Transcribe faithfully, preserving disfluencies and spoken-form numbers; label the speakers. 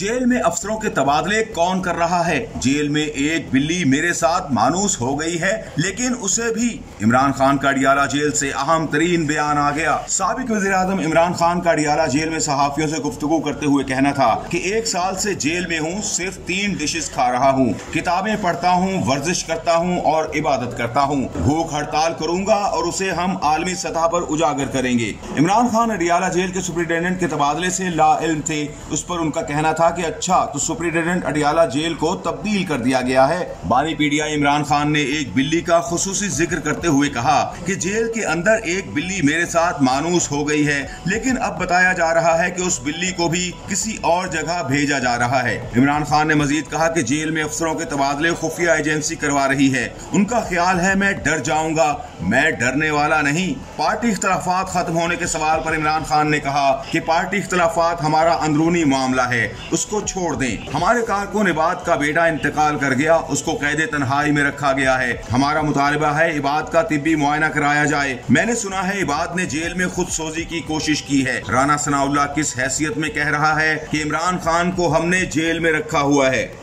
Speaker 1: Jail में अफसरों के तबादले कौन कर रहा है? जेल में एक बिल्ली मेरे साथ मानूस हो गई है, लेकिन उसे भी इमरान खान का अडियाला जेल से अहम तरीन बयान आ गया। साबिक वज़ीर आज़म इमरान खान का अडियाला जेल में सहाफियों से गुफ्तगू करते हुए कहना था कि एक साल से जेल में हूँ, सिर्फ तीन डिशेस खा रहा हूँ, किताबें पढ़ता हूँ, वर्जिश करता हूँ और इबादत करता हूँ। भूख हड़ताल करूंगा और उसे हम आलमी सतह पर उजागर करेंगे। इमरान खान अडियाला जेल के सुप्रिंटेंडेंट के तबादले से लाइल्म थे। उस पर उनका कहना था कि अच्छा तो सुप्रिंटेंडेंट अडियाला जेल को तब्दील कर दिया गया है। बानी पीटीआई इमरान खान ने एक बिल्ली का खुसूसी जिक्र करते हुए कहा कि जेल के अंदर एक बिल्ली मेरे साथ मानूस हो गई है, लेकिन अब बताया जा रहा है कि उस बिल्ली को भी किसी और जगह भेजा जा रहा है। इमरान खान ने मजीद कहा कि जेल में अफसरों के तबादले खुफिया एजेंसी करवा रही है। उनका ख्याल है मैं डर जाऊंगा, मैं डरने वाला नहीं। पार्टी इख्तलाफात खत्म होने के सवाल पर इमरान खान ने कहा कि पार्टी इख्तलाफात हमारा अंदरूनी मामला है, उसको छोड़ दें। हमारे कारकुन इबाद का बेटा इंतकाल कर गया, उसको कैदे तन्हाई में रखा गया है। हमारा मुतालबा है इबाद का तिब्बी मुआयना कराया जाए। मैंने सुना है इबाद ने जेल में खुद सोजी की कोशिश की है। राना सनाउल्लाह किस हैसियत में कह रहा है कि इमरान खान को हमने जेल में रखा हुआ है?